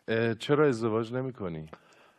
چرا ازدواج نمی‌کنی؟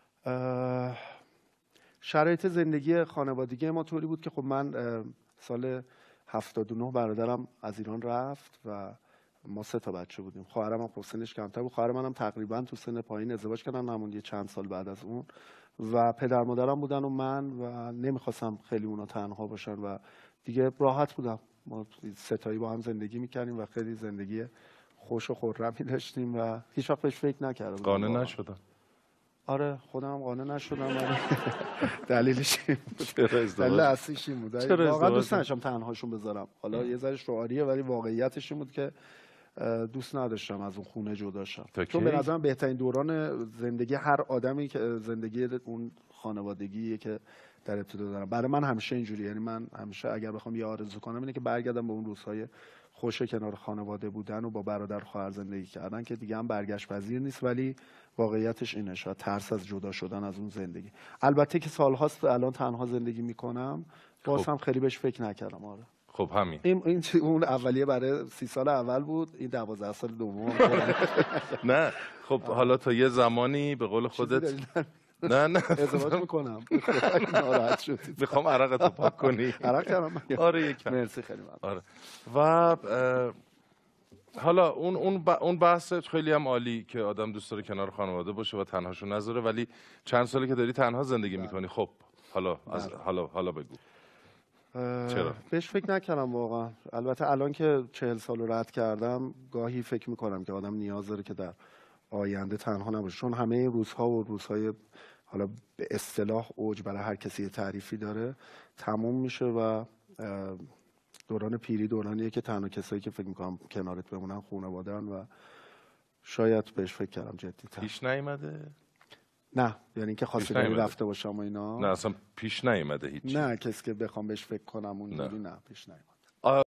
شرایط زندگی خانوادگی ما طوری بود که خب من سال 79 برادرم از ایران رفت و ما 3 تا بچه بودیم. خواهرم هم خب سنش کمتر بود. خواهر منم تقریبا تو سن پایین ازدواج کردن، نموند یه چند سال بعد از اون. و پدر مادرم بودن و من و نمیخواستم خیلی اونا تنها باشن و دیگه راحت بودم. ما 3 تایی با هم زندگی میکردیم و خیلی زندگی خوش و خرمی داشتیم و هیچ وقت بهش فکر نکردم. قانع نشدم. آره خودم هم قانع نشدم ولی دلیلش این بود. چرا ازدواج؟ دلیل اصلیش این بود. واقعا دوست نداشتم تنهاشون بذارم. حالا یه ذره شعاریه ولی واقعیتش این بود که دوست نداشتم از اون خونه جدا شم. چون به نظرم بهترین دوران زندگی هر آدمی که زندگی اون خانوادگیه که در ابتدا دارم. برای من همیشه اینجوریه. یعنی من همیشه اگر بخوام یه آرزو کنم اینه که برگردم به اون روزهای خوش کنار خانواده بودن و با برادر خواهر زندگی کردن که دیگه هم برگشت پذیر نیست، ولی واقعیتش اینه. شاید ترس از جدا شدن از اون زندگی. البته که سالهاست الان تنها زندگی میکنم، باز هم خیلی بهش فکر نکردم. آره خب همین این اون اولیه برای 30 سال اول بود، این 12 سال دوم. نه خب حالا تا یه زمانی به قول خودت نه ازدواج میکنم. ناراحت شدی؟ میخوام عرقتو پاک کنی. عرق کردم. آره یکم. مرسی خیلی ممنون. آره و حالا اون بحث خیلی هم عالی که آدم دوست داره کنار خانواده باشه و تنهاشو نذاره، ولی چند ساله که داری تنها زندگی میکنی. خب حالا بگو چرا؟ بهش فکر نکردم واقعا. البته الان که 40 سال رو رد کردم گاهی فکر میکنم که آدم نیاز داره که در آینده تنها نباشه، چون همه روزها و روزهای حالا به اصطلاح اوج برای هر کسی یه تعریفی داره تموم میشه و دوران پیری دورانیه که تنها کسایی که فکر میکنم کنارت بمونن خانواده‌ان و شاید بهش فکر کردم جدی‌تر. پیش نیومده؟ نه یعنی اینکه خواستگاری رفته باشم و اینا نه اصلا پیش نیومده هیچ. نه کسی که بخوام بهش فکر کنم اونجوری نه پیش نیومده.